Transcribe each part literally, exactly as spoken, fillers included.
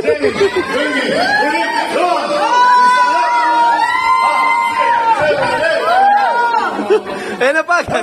Eh, napagod.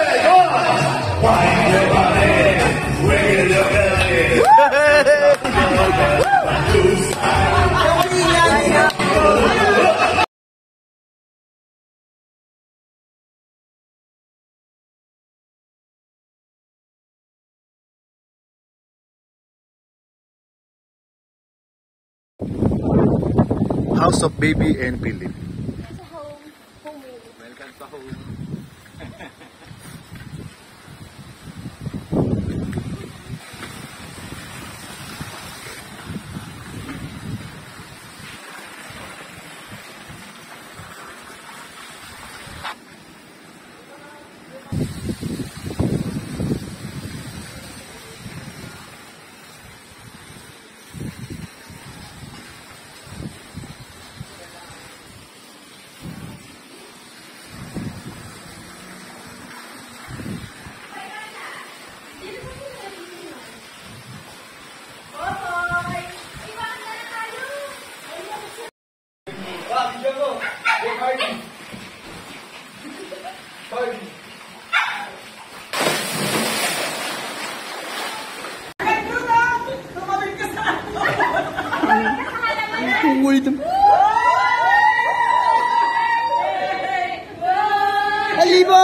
House of Baby and Philip. Welcome to home. Wait a minute. Halibo!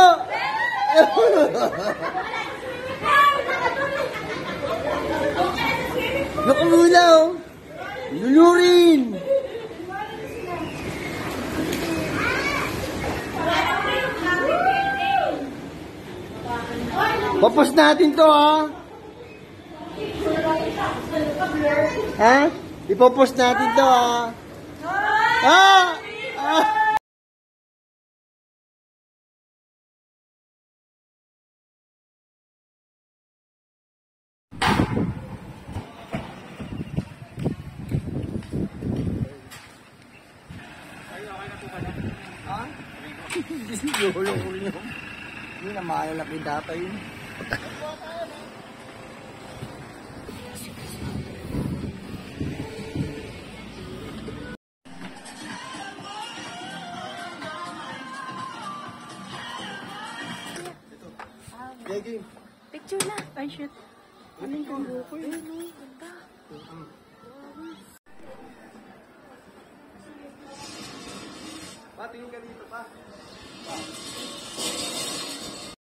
Nakamula oh! Lulurin! Papos natin to ha! Ha? Ipopos natin to ha! Ah! Ah! Hindi na malalaki data yun. Picture na. Ay, shoot. Ano yung grupo yun? Ay, ganda. Patingin ka dito pa.